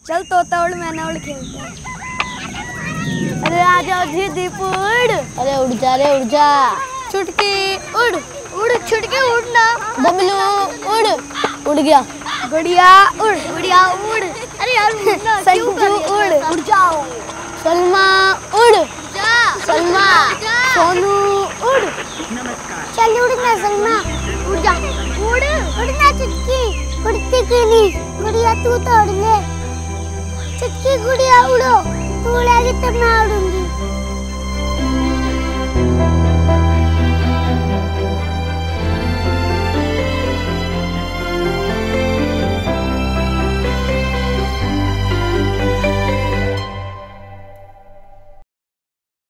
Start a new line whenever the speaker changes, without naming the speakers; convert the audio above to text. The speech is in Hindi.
चल तोता उड़ मैना उड़ खेलते हैं। अरे आ जाओ जी दीप उड़।
अरे उड़ जा रे उड़ जा।
चुटकी उड़ उड़ छुटकी उड़ना।
बबलू उड़। उड़ गया।
गुड़िया उड़ गुड़िया उड़। अरे यार उड़ना क्यों कर रही है?
उड़ जाओ। सलमा उड़
जा।
सलमा।
सोनू उड़।
चल उड़ना सलमा।
उड़ जा उड़।
उड़ना चुटकी उड़ती क्यों नहीं? गुड़िया तू तो उड़ ले। चुटकी गुड़िया उड़ो, तू उड़ेगी तब मैं उड़ूंगी।